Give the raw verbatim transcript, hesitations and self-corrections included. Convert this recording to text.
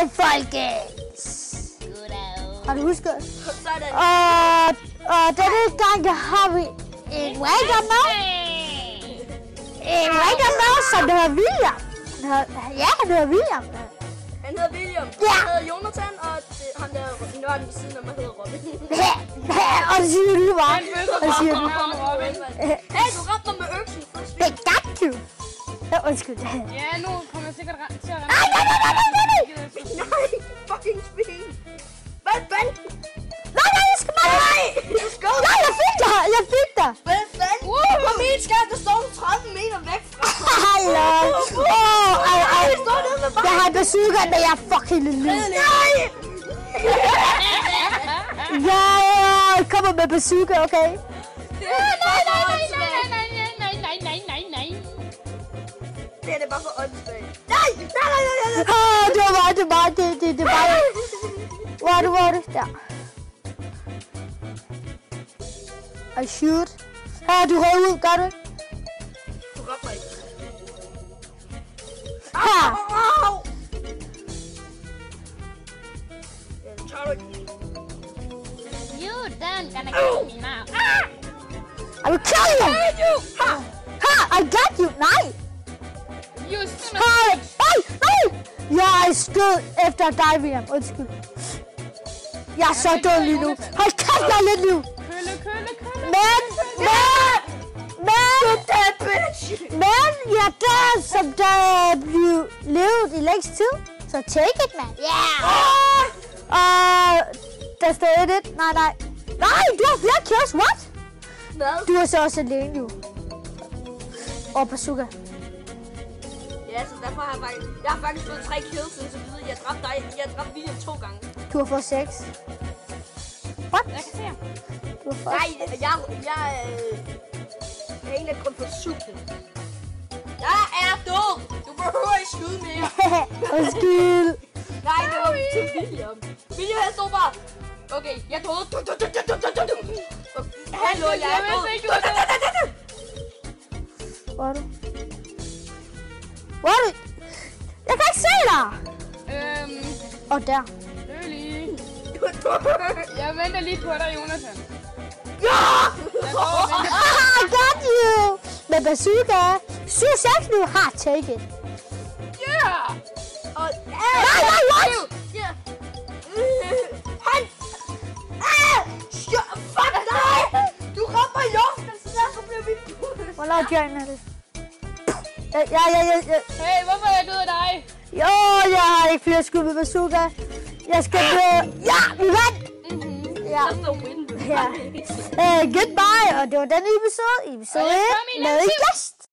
Goddag, folkens! Goddag. Har du husket? Sådan. Og, og denne gang der har vi en random med. En random med, som der hedder William. Han hedder- Ja, han hedder William. Han hedder William. Ja. Han hedder Jonathan, og det, ham der nørden ved siden af mig hedder Robin. Og det siger du bare. Og det siger du. Hey, du ramte mig med øksen. Det got you. Ja, undskyld. Ja, nu kommer jeg sikkert ret- til at Nej, nej, nej, nej, nej, nej. Nej, fucking svin. Hvad fanden? Nej, nej, jeg skal bare. Nej, du skal. Nej, jeg fik dig. Jeg fik dig. Hvad fanden? På min skærm, der står du tredive meter væk fra. Hallo. Åh, ej, ej. Jeg står nede med mig. Jeg har en bazooka, men jeg er fucking lille. Nej. Ja, jeg kommer med bazooka, okay? Nej, nej, nej, nej, nej, nej, nej, nej, nej, nej. Det er det bare for åndssvagt. Nej, nej, nej, nej, nej. Åh, det var bare, det var det, det, det var det. Hvor er det, hvor er det? Der. I shoot. Her, du rød ud, gør du ikke? Du ramte mig ikke. Her. Au! Ja, det tager du ikke. You done gonna kill me now. Ah! I will kill you. Ha! Ha, I got you. Nej. You son of Hej. Nej, nej. Jeg skød efter dig, William. Undskyld. Jeg er så dum lige nu. Hold kæft, jeg er lidt liv. kølle, kølle, kølle. Men, men, men, That bitch! men, jeg er der, som der blev levet i længst tid. Så take it, man. Yeah. Og der står et et. Nej, nej. Nej, du har flere kills. What? Hvad? Du er så også alene, jo. Og bazooka. Ja, så derfor har jeg faktisk... Jeg har faktisk fået tre kills indtil videre. Jeg dræbte dig. Jeg dræbte William to gange. Du har fået seks. What? Jeg kan se ham. Du har fået Nej, jeg... Jeg, øh, jeg er en, der kun får syv kills. Jeg er død! Du behøver ikke skyde mere. Undskyld. Nej, det var til William. William, han stod bare... Okay, jeg er død. Hallo, jeg er død. Hvor er du? Hvor er du? Jeg kan ikke se dig. Øhm, Og der. øv lige. Jeg venter lige på dig, Jonathan. Ja! Jeg går og venter. Ah, I got you. Med bazooka. syv seks nu. Ha, take it. Yeah! Og... Nej, nej, what? Ja. Han... Ah! Shut- Fuck dig! Du rammer mig i luften, så derfor bliver vi... Hvor laver Jørgen med det? Ja, ja, ja, ja, ja. Hey, hvorfor er jeg død af dig? Jo, jeg har ikke flere skud med bazooka. Jeg skal dø. Ja, vi vandt. Ja. That's the win. Ja. Uh, goodbye. Og det var denne episode. Episode Og jeg et kom i med næste. gæst.